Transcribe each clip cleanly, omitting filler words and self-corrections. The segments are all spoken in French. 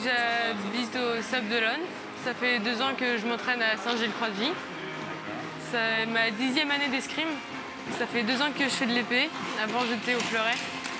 J'habite au Sable d'Olonne. Ça fait 2 ans que je m'entraîne à Saint-Gilles-Croix-de-Vie. C'est ma 10e année d'escrime. Ça fait 2 ans que je fais de l'épée. Avant, j'étais au fleuret.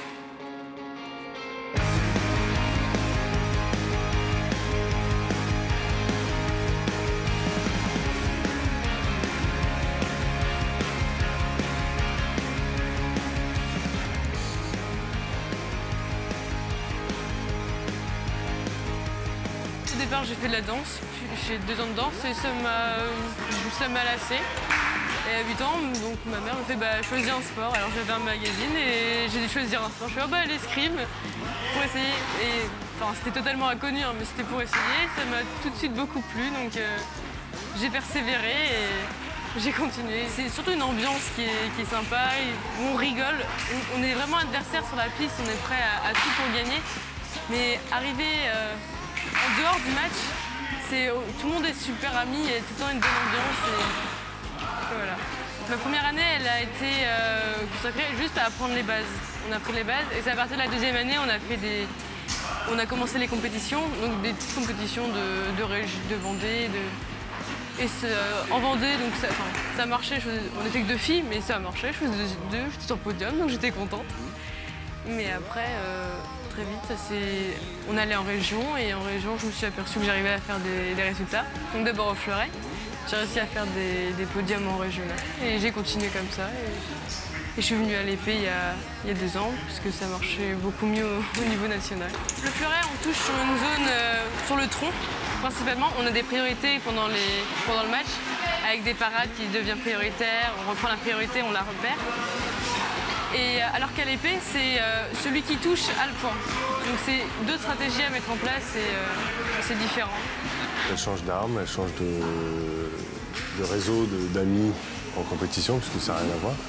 Au départ, j'ai fait de la danse, puis j'ai 2 ans de danse et ça m'a lassé. Et à 8 ans, donc ma mère me fait choisis un sport. Alors j'avais un magazine et j'ai dû choisir un sport. Je fais l'escrime pour essayer. Et enfin, c'était totalement inconnu, hein, mais c'était pour essayer. Ça m'a tout de suite beaucoup plu, donc j'ai persévéré et j'ai continué. C'est surtout une ambiance qui est sympa, où on rigole. On est vraiment adversaires sur la piste, on est prêt à tout pour gagner. Mais arriver en dehors du match, tout le monde est super ami, il y a tout le temps une bonne ambiance. Et voilà. Donc, ma première année, elle a été consacrée juste à apprendre les bases. On a appris les bases et c'est à partir de la 2e année, on a commencé les compétitions, donc des petites compétitions de Vendée. En Vendée, donc ça marchait. On n'était que 2 filles, mais ça marchait. Je faisais 2, j'étais sur le podium, donc j'étais contente. Mais après, très vite, on allait en région et en région, je me suis aperçue que j'arrivais à faire des résultats. Donc d'abord au fleuret, j'ai réussi à faire des podiums en régional et j'ai continué comme ça. Et je suis venue à l'épée il y a 2 ans, puisque ça marchait beaucoup mieux au niveau national. Le fleuret, on touche sur une zone, sur le tronc, principalement. On a des priorités pendant le match, avec des parades qui deviennent prioritaires. On reprend la priorité, on la repère. Et alors qu'à l'épée, c'est celui qui touche a le point. Donc c'est 2 stratégies à mettre en place et c'est différent. Elle change d'arme, elle change de réseau d'amis en compétition, puisque ça n'a rien à voir.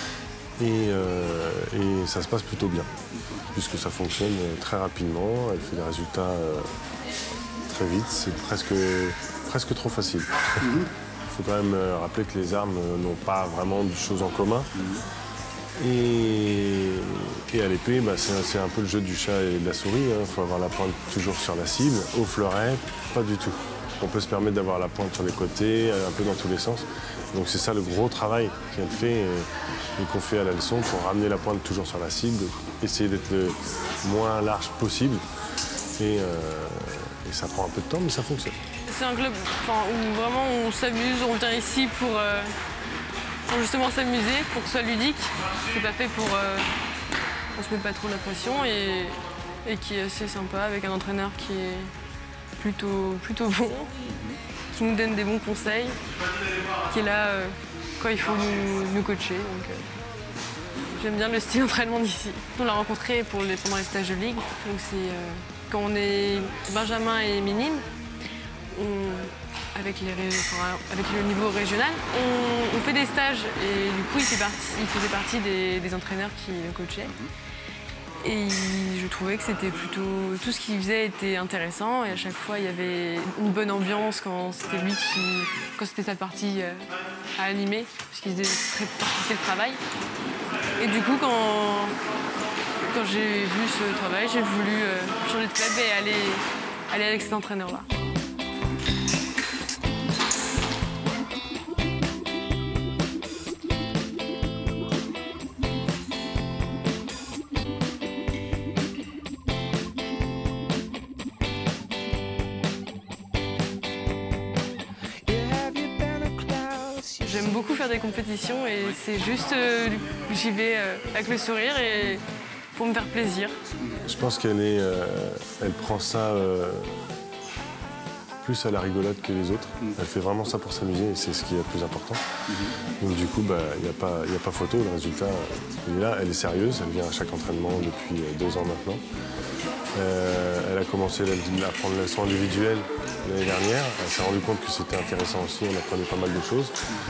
Et ça se passe plutôt bien, puisque ça fonctionne très rapidement, elle fait des résultats très vite, c'est presque trop facile. Il faut quand même rappeler que les armes n'ont pas vraiment de choses en commun. Et à l'épée, c'est un peu le jeu du chat et de la souris. Il faut avoir la pointe toujours sur la cible. Au fleuret, pas du tout. On peut se permettre d'avoir la pointe sur les côtés, un peu dans tous les sens. Donc c'est ça le gros travail qu'elle fait et qu'on fait à la leçon pour ramener la pointe toujours sur la cible, essayer d'être le moins large possible. Et ça prend un peu de temps, mais ça fonctionne. C'est un club où vraiment on s'amuse, on vient ici pour justement s'amuser, pour que ce soit ludique. C'est pas fait pour... on se met pas trop la pression et qui est assez sympa, avec un entraîneur qui est plutôt bon, qui nous donne des bons conseils, qui est là quand il faut nous coacher. Donc, j'aime bien le style d'entraînement d'ici. On l'a rencontré pendant les stages de ligue. Donc c'est quand on est benjamin et minime, avec le niveau régional, on fait des stages et du coup il faisait partie des entraîneurs qui le coachaient. Et je trouvais que c'était plutôt... Tout ce qu'il faisait était intéressant et à chaque fois il y avait une bonne ambiance quand c'était sa partie à animer, puisqu'il répartissait le travail. Et du coup quand j'ai vu ce travail, j'ai voulu changer de club et aller avec cet entraîneur-là. J'aime beaucoup faire des compétitions et c'est juste, j'y vais avec le sourire et pour me faire plaisir. Je pense qu'elle prend ça plus à la rigolade que les autres. Elle fait vraiment ça pour s'amuser et c'est ce qui est le plus important. Donc du coup, il n'y a pas photo, le résultat, il est là. Elle est sérieuse, elle vient à chaque entraînement depuis 2 ans maintenant. Elle a commencé à prendre la leçon individuelle l'année dernière. Elle s'est rendue compte que c'était intéressant aussi, on apprenait pas mal de choses.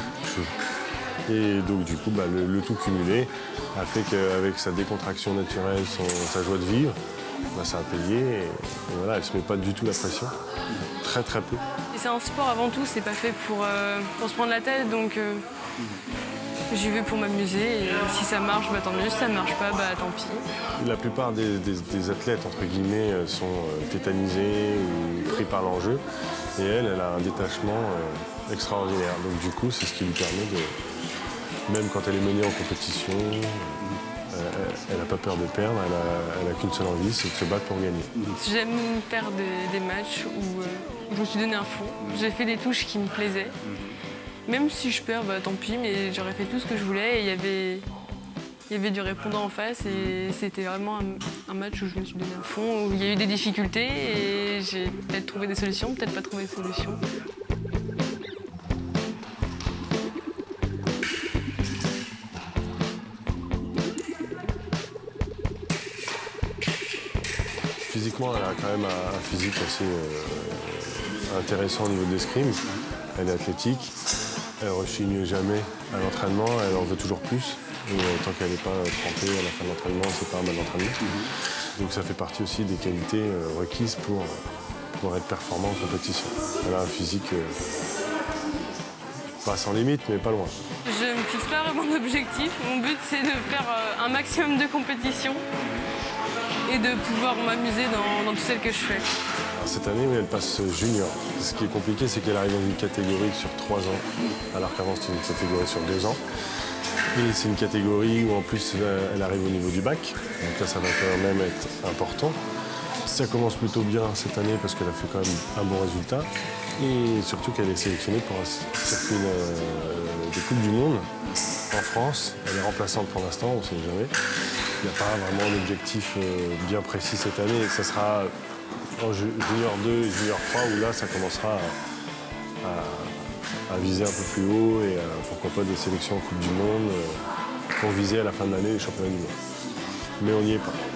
Et donc du coup, le tout cumulé a fait qu'avec sa décontraction naturelle, sa joie de vivre, ça a payé. Et voilà, elle ne se met pas du tout la pression, très peu. C'est un sport avant tout, c'est pas fait pour se prendre la tête, donc J'y vais pour m'amuser et si ça marche, bah, tant mieux. Si ça marche pas, bah, tant pis. La plupart des athlètes, entre guillemets, sont tétanisés ou pris par l'enjeu. Et elle a un détachement extraordinaire. Donc du coup, c'est ce qui lui permet de, même quand elle est menée en compétition, elle n'a pas peur de perdre, elle n'a qu'une seule envie, c'est de se battre pour gagner. J'aime faire des matchs où je me suis donné un fond. J'ai fait des touches qui me plaisaient. Même si je perds, bah, tant pis, mais j'aurais fait tout ce que je voulais. Et il y avait du répondant en face et c'était vraiment un match où je me suis donné un fond, où il y a eu des difficultés et j'ai peut-être trouvé des solutions, peut-être pas trouvé de solutions. Physiquement, elle a quand même un physique assez intéressant au niveau de l'escrime. Elle est athlétique, elle ne rechigne jamais à l'entraînement, elle en veut toujours plus. Et tant qu'elle n'est pas trempée à la fin de l'entraînement, c'est pas un mal d'entraînement. Donc ça fait partie aussi des qualités requises pour être performant en compétition. Elle a un physique pas sans limite, mais pas loin. Je ne me fixe pas vraiment d'objectif. Mon but, c'est de faire un maximum de compétitions et de pouvoir m'amuser dans tout celle que je fais. Alors, cette année, elle passe junior. Ce qui est compliqué, c'est qu'elle arrive dans une catégorie sur 3 ans, alors qu'avant, c'était une catégorie sur 2 ans. Et c'est une catégorie où, en plus, elle arrive au niveau du bac. Donc là, ça va quand même être important. Ça commence plutôt bien cette année parce qu'elle a fait quand même un bon résultat. Et surtout qu'elle est sélectionnée pour un circuit des Coupes du Monde en France. Elle est remplaçante pour l'instant, on ne sait jamais. Il n'y a pas vraiment d'objectif bien précis cette année. Ça sera en junior 2 et junior 3 où là, ça commencera à viser un peu plus haut et pourquoi pas des sélections en Coupe du Monde pour viser à la fin de l'année les championnats du monde. Mais on n'y est pas.